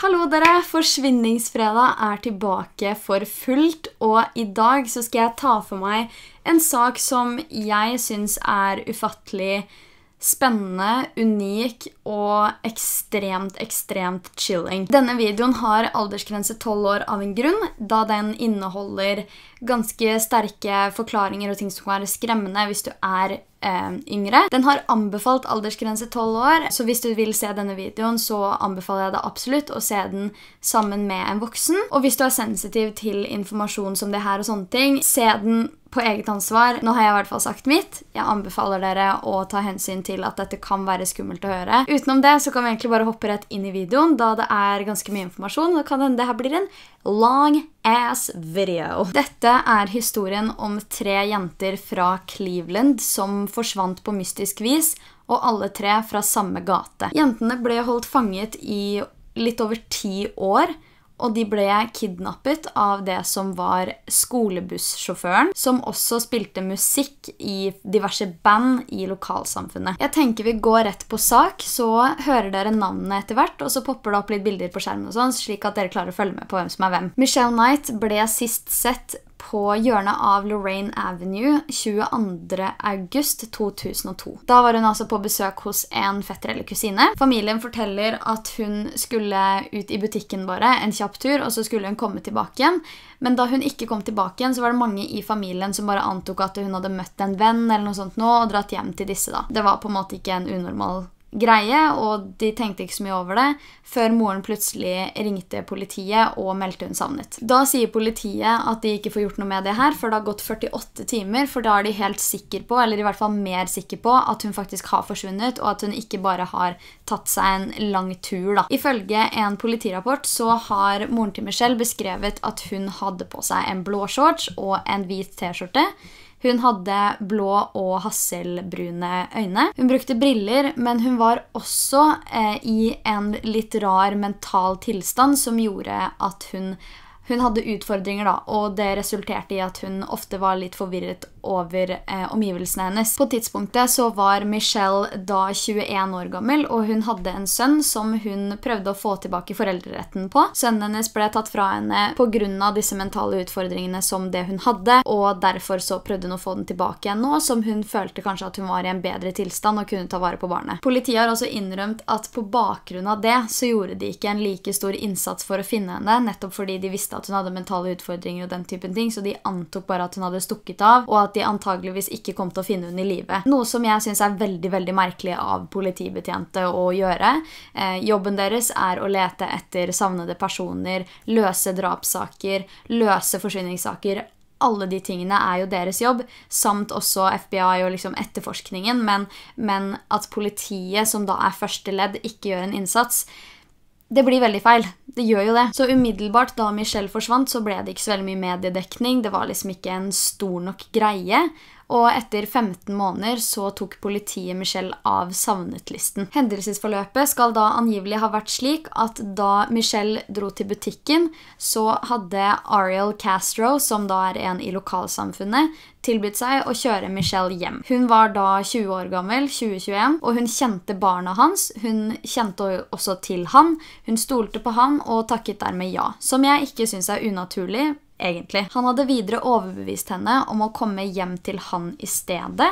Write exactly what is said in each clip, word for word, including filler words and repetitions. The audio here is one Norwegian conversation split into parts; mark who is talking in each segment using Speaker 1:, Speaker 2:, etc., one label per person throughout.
Speaker 1: Hallo dere, Forsvinningsfredag er tilbake for fullt, og i dag så skal jeg ta for meg en sak som jeg synes er ufattelig spennende, unik og ekstremt, ekstremt chilling. Denne videoen har aldersgrense tolv år av en grunn, da den inneholder ganske sterke forklaringer og ting som kan være skremmende hvis du er eh, yngre. Den har anbefalt aldersgrense tolv år, så hvis du vil se denne videoen, så anbefaler jeg deg absolutt å se den sammen med en voksen. Og hvis du er sensitiv til informasjon som det her og sånne ting, se den på eget ansvar. Nå har jeg i hvert fall sagt mitt. Jeg anbefaler dere å ta hensyn til at dette kan være skummelt å høre. Utenom det så kan vi egentlig bare hoppe rett inn i videoen, da det er ganske mye informasjon, og det kan hende det her blir en long ass video. Dette er historien om tre jenter fra Cleveland som forsvant på mystisk vis, og alle tre fra samme gate. Jentene ble holdt fanget i litt over ti år, og de ble kidnappet av det som var skolebussjåføren, som også spilte musikk i diverse band i lokalsamfunnet. Jeg tenker vi går rett på sak, så hører dere navnene etter hvert, og så popper det opp litt bilder på skjermen og sånn, slik at dere klarer å følge med på hvem som er hvem. Michelle Knight ble sist sett på hjørnet av Lorraine Avenue tjueandre august to tusen og to. Da var hun altså på besøk hos en fetter eller kusine. Familien forteller at hun skulle ut i butikken bare, en kjapp tur, og så skulle hun komme tilbake igjen. Men da hun ikke kom tilbake igjen, så var det mange i familien som bare antok at hun hadde møtt en venn eller noe sånt nå, og dratt hjem til disse da. Det var på en måte ikke en unormal greie, og de tenkte ikke så mye over det, før moren plutselig ringte politiet og meldte hun savnet. Da sier politiet at de ikke får gjort noe med det her, for det har gått førtiåtte timer, for da er de helt sikre på, eller i hvert fall mer sikre på, at hun faktisk har forsvunnet, og at hun ikke bare har tatt seg en lang tur da. Ifølge en politirapport så har moren til Michelle beskrevet at hun hadde på seg en blå shorts og en hvit t-skjorte. Hun hadde blå og hasselbrune øyne. Hun brukte briller, men hun var også eh, i en litt rar mental tilstand som gjorde at hun, hun hadde utfordringer da, og det resulterte i at hun ofte var litt forvirret over eh, omgivelsene hennes. På tidspunktet så var Michelle da tjueen år gammel, og hun hadde en sønn som hun prøvde å få tilbake foreldreretten på. Sønnen hennes ble tatt fra henne på grunn av disse mentale utfordringene som det hun hadde, og derfor så prøvde hun å få den tilbake igjen nå, som hun følte kanskje at hun var i en bedre tilstand og kunne ta vare på barnet. Politiet har også innrømt at på bakgrunn av det så gjorde de ikke en like stor innsats for å finne henne, nettopp fordi de visste at hun hadde mentale utfordringer og den typen ting, så de antok bare at hun hadde stukket av, og at de antageligvis ikke kom til å finne hun i live. Noe som jeg synes er veldig, veldig merkelig av politibetjente å gjøre. Eh, jobben deres er å lete etter savnede personer, løse drapssaker, løse forsvinningssaker. Alle de tingene er jo deres jobb, samt også F B I og liksom etterforskningen, men, men at politiet, som da er første ledd, ikke gjør en innsats, det blir veldig feil. Det gjør jo det. Så umiddelbart da Michelle forsvant, så ble det ikke så veldig mye mediedekning. Det var liksom ikke en stor nok greie. Og etter femten måneder så tok politiet Michelle av savnet-listen. Hendelsesforløpet skal da angivelig ha vært slik at da Michelle dro til butikken, så hadde Ariel Castro, som da er en i lokalsamfunnet, tilbudt seg å kjøre Michelle hjem. Hun var da tjue år gammel, tjue tjueen, og hun kjente barna hans. Hun kjente også til han. Hun stolte på han og takket dermed ja, som jeg ikke synes er unaturlig, egentlig. Han hadde videre overbevist henne om å komme hjem til han i stedet,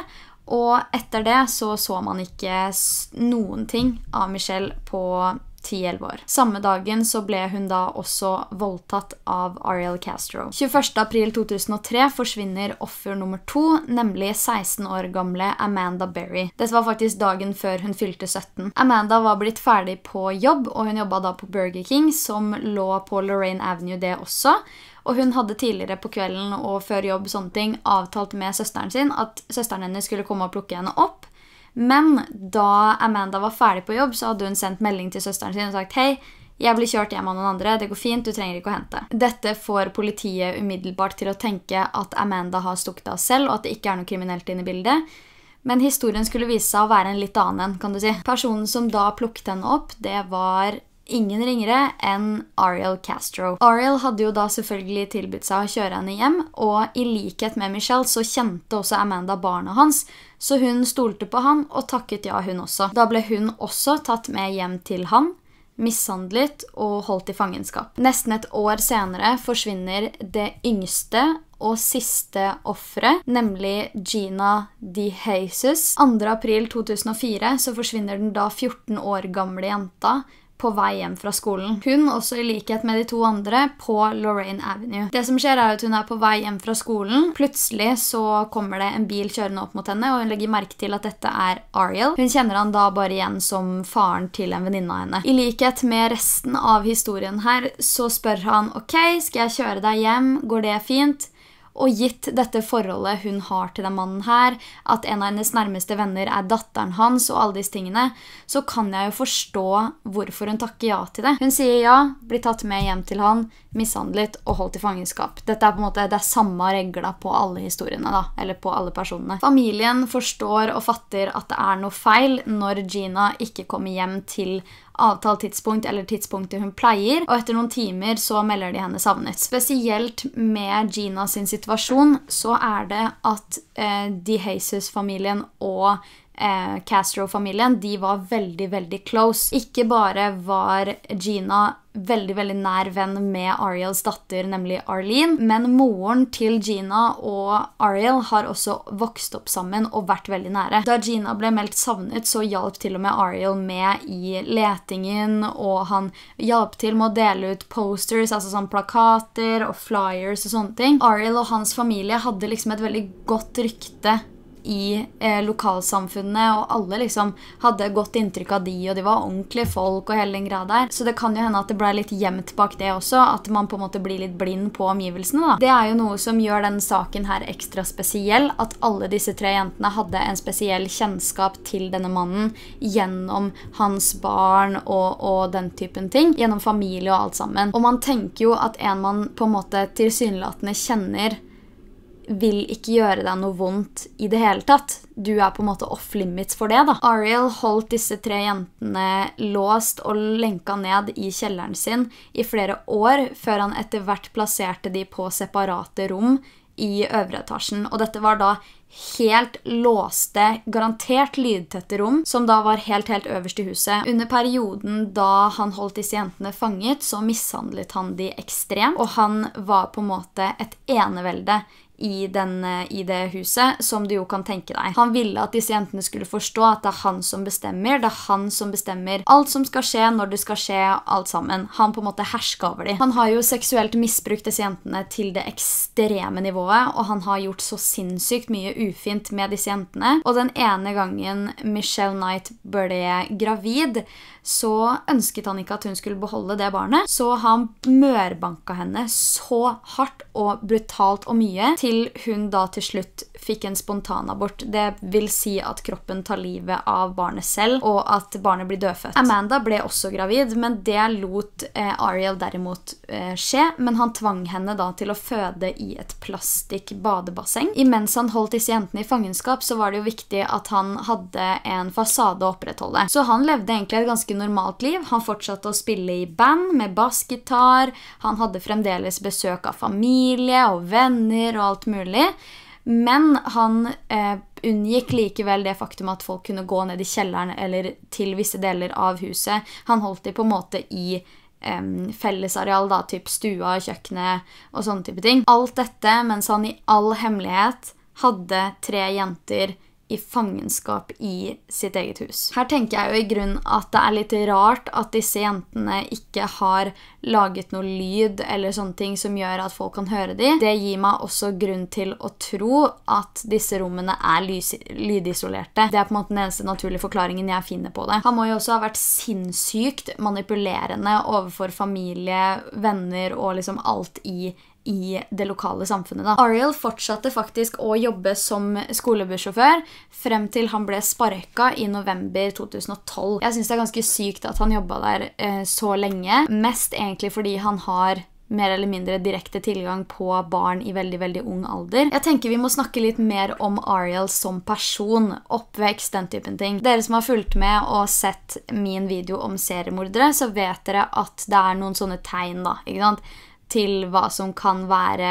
Speaker 1: og etter det så så man ikke noen ting av Michelle på ti til elleve år. Samme dagen så ble hun da også voldtatt av Ariel Castro. tjueførste april to tusen og tre forsvinner offer nummer to, nemlig seksten år gamle Amanda Berry. Dette var faktisk dagen før hun fylte sytten. Amanda var blitt ferdig på jobb, og hun jobbet da på Burger King, som lå på Lorraine Avenue det også. Og hun hadde tidligere på kvelden og før jobb sånne ting avtalt med søsteren sin at søsteren hennes skulle komme og plukke henne opp. Men da Amanda var ferdig på jobb, så hadde hun sendt melding til søsteren sin og sagt «Hei, jeg blir kjørt hjem av noen andre, det går fint, du trenger ikke å hente». Dette får politiet umiddelbart til å tenke at Amanda har stukket av selv, og at det ikke er noe kriminelt inne i bildet. Men historien skulle vise seg å være en litt annen, kan du si. Personen som da plukket henne opp, det var ingen ringere enn Ariel Castro. Ariel hadde jo da selvfølgelig tilbudt seg å kjøre henne hjem, og i likhet med Michelle så kjente også Amanda barna hans, så hun stolte på han og takket ja hun også. Da ble hun også tatt med hjem til han, mishandlet og holdt i fangenskap. Nesten et år senere forsvinner det yngste og siste offeret, nemlig Gina DeJesus. andre april to tusen og fire så forsvinner den da fjorten år gamle jenta på vei hjem fra skolen. Hun, også i likhet med de to andre, på Lorraine Avenue. Det som skjer er at hun er på vei hjem fra skolen. Plutselig så kommer det en bil kjørende opp mot henne, og hun legger merke til at dette er Ariel. Hun kjenner han da bare igjen som faren til en venninne av henne. I likhet med resten av historien her, så spør han, ok, skal jeg kjøre deg hjem? Går det fint? Og gitt dette forholdet hun har til den mannen her, at en av hennes nærmeste venner er datteren hans og alle disse tingene, så kan jeg jo forstå hvorfor hun takker ja til det. Hun sier ja, blir tatt med hjem til han, mishandlet og holdt i fangenskap. Dette er på en måte det er samme regler på alle historiene da, eller på alle personene. Familien forstår og fatter at det er noe feil når Gina ikke kommer hjem til avtalt tidspunkt eller tidspunktet hun pleier, og etter noen timer så melder de henne savnet. Spesielt med Gina sin situasjon så er det at eh, DeJesus-familien og eh, Castro-familien, de var veldig, veldig close. Ikke bare var Gina veldig, veldig nær venn med Ariels datter, nemlig Arlene, men moren til Gina og Ariel har også vokst opp sammen og vært veldig nære. Da Gina ble meldt savnet, så hjalp til og med Ariel med i letingen, og han hjalp til med å dele ut posters, altså sånn plakater og flyers og sånne ting. Ariel og hans familie hadde liksom et veldig godt rykte i eh, lokalsamfunnet, og alle liksom hadde godt inntrykk av de, og de var ordentlige folk og hele den greia der. Så det kan jo hende at det ble litt gjemt bak det også, at man på en måte blir litt blind på omgivelsene da. Det er jo noe som gjør den saken her ekstra spesiell, at alle disse tre jentene hadde en spesiell kjennskap til denne mannen gjennom hans barn og, og den typen ting, gjennom familie og alt sammen. Og man tenker jo at en man på en måte tilsynelatende kjenner vil ikke gjøre deg noe vondt i det hele tatt. Du er på en måte off-limits for det da. Ariel holdt disse tre jentene låst og lenka ned i kjelleren sin i flere år, før han etter hvert plasserte de på separate rom i øvre etasjen. Og dette var da helt låste, garantert lydtette rom, som da var helt, helt øverst i huset. Under perioden da han holdt disse jentene fanget, så mishandlet han de ekstremt, og han var på en måte et enevelde i, den, i det huset, som du jo kan tenke deg. Han ville at disse jentene skulle forstå at det er han som bestemmer, det er han som bestemmer alt som skal skje, når det skal skje, alt sammen. Han på en måte hersker over dem. Han har jo seksuelt misbrukt disse jentene til det ekstreme nivået, og han har gjort så sinnssykt mye ufint med disse jentene. Og den ene gangen Michelle Knight ble gravid, så ønsket han ikke at hun skulle beholde det barnet, så han mørbanka henne så hardt og brutalt og mye, til hun da til slutt fikk en spontanabort. Det vil si at kroppen tar livet av barnet selv, og at barnet blir dødfødt. Amanda ble også gravid, men det lot eh, Ariel derimot eh, skje, men han tvang henne da til å føde i et plastikk badebasseng. Imens han holdt disse jentene i fangenskap, så var det jo viktig at han hadde en fasade å opprettholde. Så han levde egentlig et ganske normalt liv. Han fortsatte å spille i band med bassgitar, han hadde fremdeles besøk av familie og venner og alt mulig, men han eh, unngikk likevel det faktum at folk kunne gå ned i kjelleren eller til visse deler av huset. Han holdt de på en måte i eh, fellesareal, da, typ stua, kjøkkenet og sånne type ting. Alt dette mens han i all hemmelighet hadde tre jenter i fangenskap i sitt eget hus. Her tenker jeg jo i grunn at det er litt rart at disse jentene ikke har laget noe lyd eller sånne ting som gjør at folk kan høre de. Det gir meg også grunn til å tro at disse rommene er lydisolerte. Det er på en måte den eneste naturlige forklaringen jeg finner på det. Han må jo også ha vært sinnssykt manipulerende overfor familie, venner og liksom alt i i det lokale samfunnet da. Ariel fortsatte faktisk å jobbe som skolebussjåfør frem til han ble sparket i november to tusen og tolv. Jeg synes det er ganske sykt at han jobbet der eh, så lenge, mest egentlig fordi han har mer eller mindre direkte tilgang på barn i veldig, veldig ung alder. Jeg tenker vi må snakke litt mer om Ariel som person, oppvekst, den typen ting. Dere som har fulgt med og sett min video om seriemordere, så vet dere at det er noen sånne tegn da, ikke sant? Til hva som kan være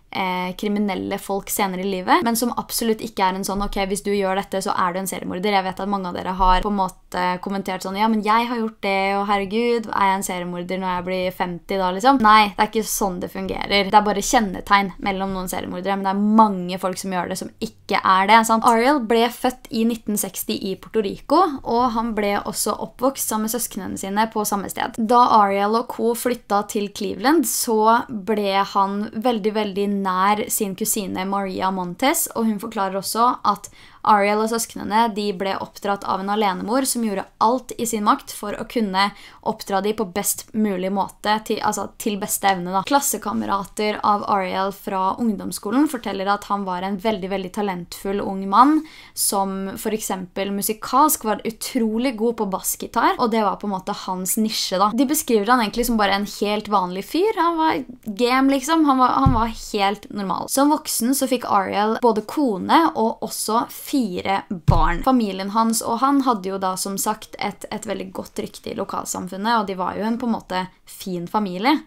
Speaker 1: eh, kriminelle folk senere i livet, men som absolutt ikke er en sånn, ok, hvis du gjør dette, så er du en seriemorder. Jeg vet at mange av dere har på en måte kommentert sånn, ja, men jeg har gjort det, og herregud, er jeg en seriemorder når jeg blir femti da, liksom? Nei, det er ikke sånn det fungerer. Det er bare kjennetegn mellom noen seriemordere, men det er mange folk som gjør det som ikke er det, sant? Ariel ble født i nitten seksti i Puerto Rico, og han ble også oppvokst sammen med søsknene sine på samme sted. Da Ariel og co flytta til Cleveland, så ble han veldig, veldig nær sin kusine Maria Montes, og hun forklarer også at Ariel og søsknene de ble oppdratt av en alenemor som gjorde alt i sin makt for å kunne oppdra de på best mulig måte, til, altså til beste evne. Da. Klassekamerater av Ariel fra ungdomsskolen forteller at han var en veldig, veldig talentfull ung mann, som for eksempel musikalsk var utrolig god på bassgitar, og det var på en måte hans nisje. Da. De beskriver han egentlig som bare en helt vanlig fyr. Han var game, liksom. Han var, han var helt normal. Som voksen så fikk Ariel både kone og også fire barn. Familien hans og han hadde jo da som sagt et, et veldig godt rykte i lokalsamfunnet, og de var jo en på en måte fin familie.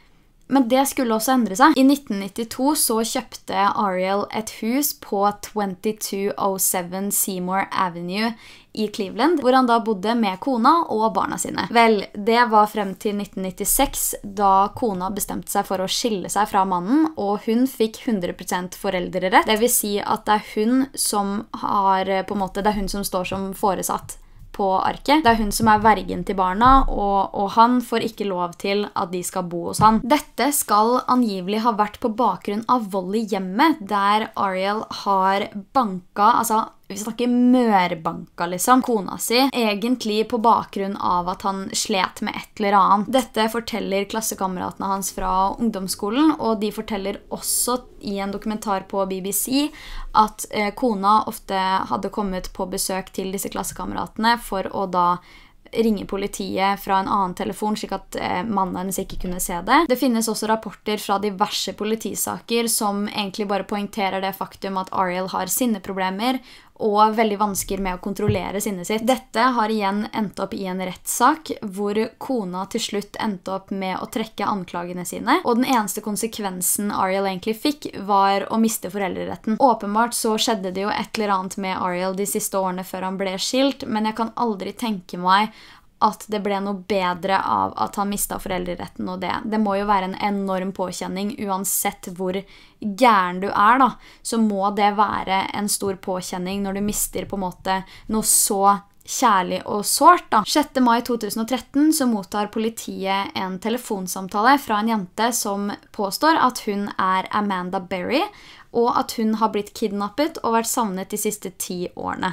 Speaker 1: Men det skulle også endre seg. I nitten nittito så kjøpte Ariel et hus på twenty-two oh seven Seymour Avenue i Cleveland, hvor han da bodde med kona og barna sine. Vel, det var frem til nitten nittiseks, da kona bestemte seg for å skille seg fra mannen, og hun fikk hundre prosent foreldrerett. Det vil si at det er hun som har, på en måte, det er hun som står som foresatt på arket. Det er hun som er vergen til barna, og, og han får ikke lov til at de skal bo hos han. Dette skal angivelig ha vært på bakgrunn av vold i hjemmet, der Ariel har banka, altså vi snakker mørbanka liksom, kona si, egentlig på bakgrunn av at han slet med et eller annet. Dette forteller klassekameratene hans fra ungdomsskolen, og de forteller også i en dokumentar på B B C at eh, kona ofte hadde kommet på besøk til disse klassekameratene for å da ringe politiet fra en annen telefon, slik at eh, mannen hennes ikke kunne se det. Det finnes også rapporter fra diverse politisaker som egentlig bare poengterer det faktum at Ariel har sinneproblemer og veldig vansker med å kontrollere sinnet sitt. Dette har igjen endt opp i en rettssak, hvor kona til slutt endte opp med å trekke anklagene sine, og den eneste konsekvensen Ariel egentlig fikk var å miste foreldreretten. Åpenbart så skjedde det jo et eller annet med Ariel de siste årene før han ble skilt, men jeg kan aldri tenke meg at det ble noe bedre av at han mistet foreldreretten og det. Det må jo være en enorm påkjenning, uansett hvor gæren du er da, så må det være en stor påkjenning når du mister på en måte noe så kjærlig og sårt da. sjette mai to tusen og tretten så mottar politiet en telefonsamtale fra en jente som påstår at hun er Amanda Berry, og at hun har blitt kidnappet og vært savnet de siste ti årene.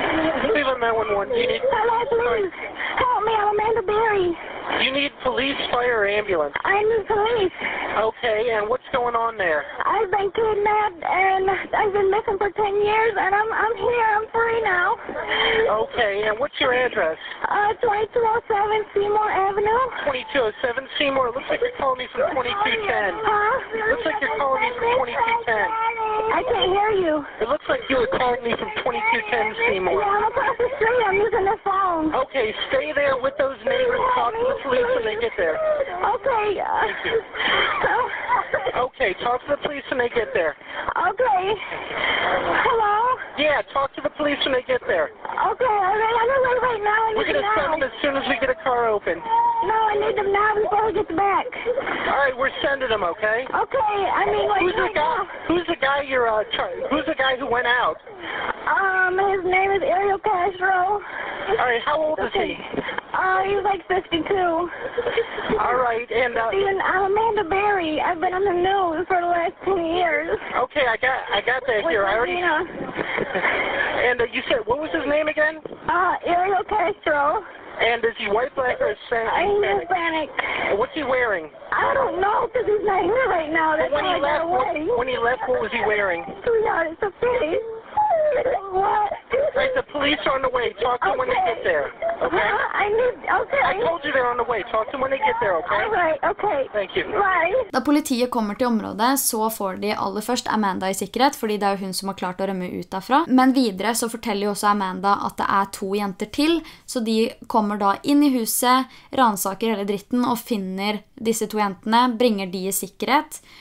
Speaker 2: Help me, I'm Amanda Berry.
Speaker 3: You need police, fire, or ambulance?
Speaker 2: I need police.
Speaker 3: Okay, and what's going on there?
Speaker 2: I've been kidnapped and I've been missing for ten years, and I'm I'm here. I'm free now.
Speaker 3: Okay, and what's your address?
Speaker 2: Uh, twenty-two oh seven Seymour Avenue.
Speaker 3: twenty-two oh seven Seymour. It looks like you're calling me from twenty-two ten.
Speaker 2: Huh?
Speaker 3: Looks like you're calling me from twenty-two ten.
Speaker 2: I can't hear you.
Speaker 3: It looks like you were calling me from twenty-two ten Seymour.
Speaker 2: Yeah, I'm across the street. I'm using the phone.
Speaker 3: Okay, stay there with those neighbors. Talk to the police when they get there.
Speaker 2: Okay. Uh,
Speaker 3: Okay, talk to the police when they get there.
Speaker 2: okay. Hello?
Speaker 3: Yeah, talk to the police when they get there.
Speaker 2: Okay, I'm on the way right now. I
Speaker 3: We're
Speaker 2: need
Speaker 3: going
Speaker 2: them
Speaker 3: to send
Speaker 2: now.
Speaker 3: them as soon as we get a car open.
Speaker 2: No, I need them now before he gets back.
Speaker 3: All right, we're sending them, okay?
Speaker 2: Okay, I mean, like,
Speaker 3: Who's the
Speaker 2: right
Speaker 3: guy?
Speaker 2: now.
Speaker 3: Who's the guy you're uh? Try, who's the guy who went out?
Speaker 2: Um, his name is Ariel Castro.
Speaker 3: All right, how old is he?
Speaker 2: Uh, he's like fifty-two.
Speaker 3: All right, and uh,
Speaker 2: Steven, I'm Amanda Berry. I've been on the news for the last ten years.
Speaker 3: okay, I got I got that here. I already.
Speaker 2: Regina.
Speaker 3: And uh, you said what was his name again?
Speaker 2: Uh, Ariel Castro.
Speaker 3: And is he white, black, or Hispanic?
Speaker 2: I'm Hispanic.
Speaker 3: And what's he wearing?
Speaker 2: I don't know because he's not here right now. That's
Speaker 3: When
Speaker 2: why
Speaker 3: he
Speaker 2: I got
Speaker 3: left, what,
Speaker 2: away.
Speaker 3: when he left, what was he wearing?
Speaker 2: Sweetheart, it's a pity. What?
Speaker 3: All right, the police are on the way. Talk to them when they get there. Okay.
Speaker 2: Huh? I need. Okay.
Speaker 3: I told you they're on the way. Talk to them when they get there. Okay.
Speaker 2: All right. Okay.
Speaker 3: Thank you.
Speaker 2: Bye.
Speaker 1: Da politiet kommer til området, så får de aller først Amanda i sikkerhet, fordi det er jo hun som har klart å rømme ut derfra. Men videre så forteller jo også Amanda at det er to jenter til, så de kommer da inn i huset, ransaker hele dritten og finner disse to jentene, bringer de i sikkerhet.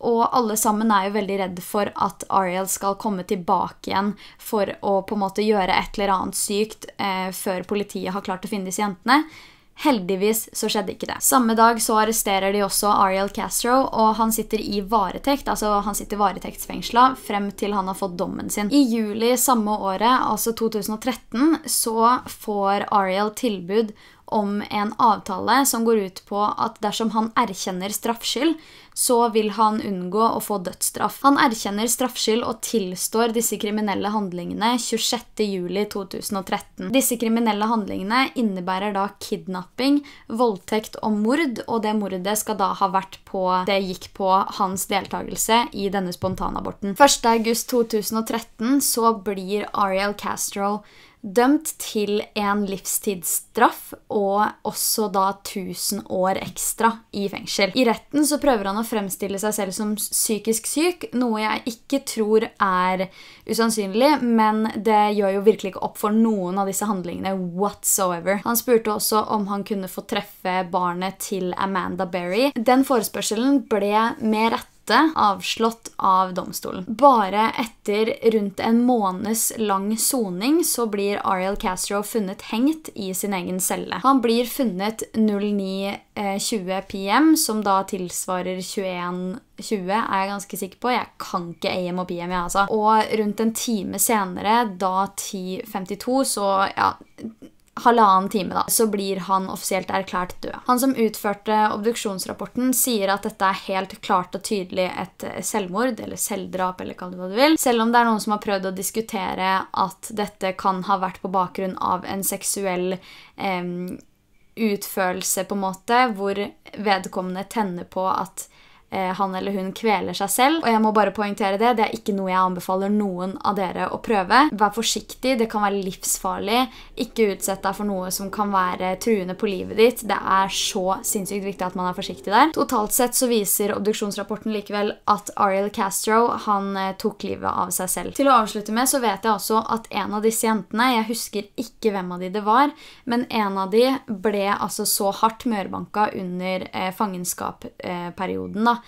Speaker 1: Og alle sammen er jo veldig redde for at Ariel skal komme tilbake igjen for å på en måte gjøre et eller annet sykt eh, før politiet har klart å finne disse jentene. Heldigvis så skjedde ikke det. Samme dag så arresterer de også Ariel Castro, og han sitter i varetekt, altså han sitter varetektsfengslet frem til han har fått dommen sin. I juli samme året, altså to tusen og tretten, så får Ariel tilbud om en avtale som går ut på at dersom han erkjenner straffskyld, så vil han unngå å få dødsstraff. Han erkjenner straffskyld og tilstår disse kriminelle handlingene tjuesjette juli to tusen og tretten. Disse kriminelle handlingene innebærer da kidnapping, voldtekt og mord, og det mordet skal da ha vært på, det gikk på hans deltagelse i denne spontanaborten. første august to tusen og tretten så blir Ariel Castro dømt til en livstidsstraff og også da tusen år ekstra i fengsel. I retten så prøver han å fremstille seg selv som psykisk syk, noe jeg ikke tror er usannsynlig, men det gjør jo virkelig ikke opp for noen av disse handlingene whatsoever. Han spurte også om han kunne få treffe barnet til Amanda Berry. Den forespørselen ble med rette avslått av domstolen. Bare etter rundt en måneds lang soning så blir Ariel Castro funnet hengt i sin egen celle. Han blir funnet ni tjue p m, som da tilsvarer tjueen tjue, er jeg ganske sikker på. Jeg kan ikke A M og P M, jeg altså. Og rundt en time senere, da ti femtito, så ja, halvannen time da, så blir han offisielt erklært død. Han som utførte obduksjonsrapporten sier at dette er helt klart og tydelig et selvmord, eller selvdrap, eller kall det hva du vil. Selv om det er noen som har prøvd å diskutere at dette kan ha vært på bakgrunn av en seksuell eh, utførelse på en måte, hvor vedkommende tenner på at han eller hun kveler seg selv, og jeg må bare poengtere det, det er ikke noe jeg anbefaler noen av dere å prøve. Vær forsiktig, det kan være livsfarlig, ikke utsett deg for noe som kan være truende på livet ditt. Det er så sinnssykt viktig at man er forsiktig der. Totalt sett så viser obduksjonsrapporten likevel at Ariel Castro, han tok livet av seg selv. Til å avslutte med så vet jeg også at en av disse jentene, jeg husker ikke hvem av de det var, men en av de ble altså så hardt mørbanka under eh, fangenskapperioden da,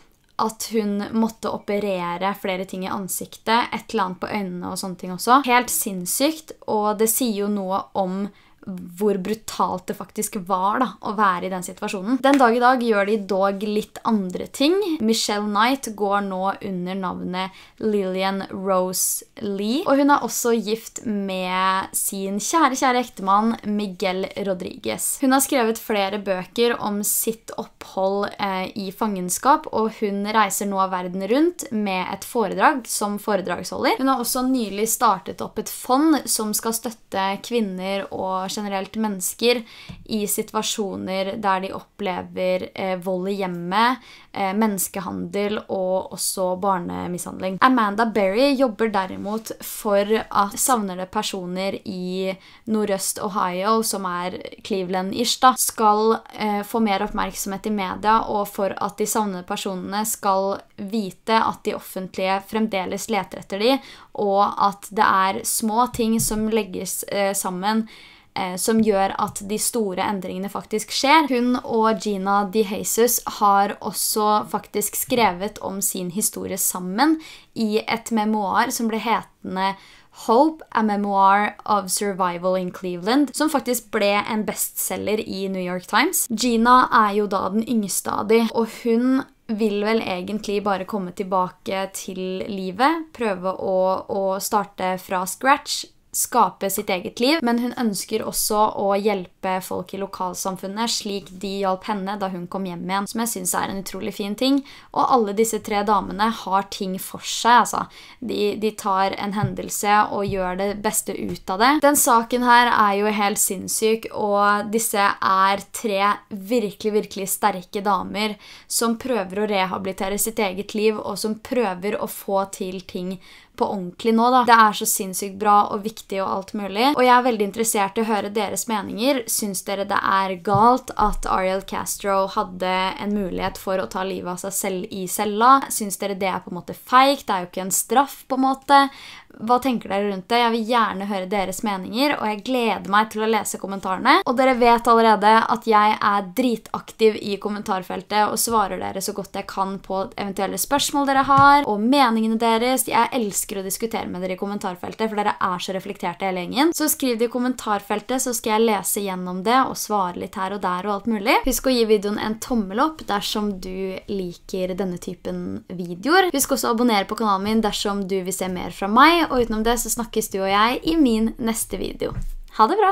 Speaker 1: at hun måtte operere flere ting i ansiktet, et eller annet på øynene og sånne ting også. Helt sinnssykt, og det sier jo noe om hvor brutalt det faktisk var da, å være i den situasjonen. Den dag i dag gjør de dog litt andre ting. Michelle Knight går nå under navnet Lillian Rose Lee, og hun er også gift med sin kjære, kjære ektemann Miguel Rodriguez. Hun har skrevet flere bøker om sitt opphold eh, i fangenskap, og hun reiser nå verden rundt med et foredrag som foredragsholder. Hun har også nylig startet opp et fond som skal støtte kvinner og generelt mennesker i situasjoner der de opplever eh, vold i hjemmet, eh, menneskehandel og også barnemishandling. Amanda Berry jobber derimot for at savnede personer i nordøst Ohio, som er Cleveland-ish da, skal eh, få mer oppmerksomhet i media, og for at de savnede personene skal vite at de offentlige fremdeles leter etter de, og at det er små ting som legges eh, sammen som gjør at de store endringene faktisk skjer. Hun og Gina DeJesus har også faktisk skrevet om sin historie sammen i et memoar som ble hetende Hope, a Memoir of Survival in Cleveland, som faktisk ble en bestseller i New York Times. Gina er jo da den yngste av de, og hun vil vel egentlig bare komme tilbake til livet, prøve å, å starte fra scratch, skape sitt eget liv, men hun ønsker også å hjelpe folk i lokalsamfunnet slik de hjalp henne da hun kom hjem igjen, som jeg synes er en utrolig fin ting. Og alle disse tre damene har ting for seg, altså. De, de tar en hendelse og gjør det beste ut av det. Den saken her er jo helt sinnssyk, og disse er tre virkelig, virkelig sterke damer som prøver å rehabilitere sitt eget liv, og som prøver å få til ting på ordentlig nå da. Det er så sinnssykt bra og viktig og alt mulig, og jeg er veldig interessert i å høre deres meninger. Syns dere det er galt at Ariel Castro hadde en mulighet for å ta livet av seg selv i cella? Syns dere det er på en måte feigt? Det er jo ikke en straff på en måte. Hva tenker dere rundt det? Jeg vil gjerne høre deres meninger, og jeg gleder meg til å lese kommentarene. Og dere vet allerede at jeg er dritaktiv i kommentarfeltet og svarer dere så godt jeg kan på eventuelle spørsmål dere har, og meningene deres. Jeg elsker å diskutere med dere i kommentarfeltet, for dere er så reflekterte hele gjengen. Så skriv det i kommentarfeltet, så skal jeg lese gjennom det og svare litt her og der og alt mulig. Husk å gi videoen en tommel opp dersom du liker denne typen videoer. Husk også å abonnere på kanalen min dersom du vil se mer fra meg, og utenom det så snakkes du og jeg i min neste video. Ha det bra!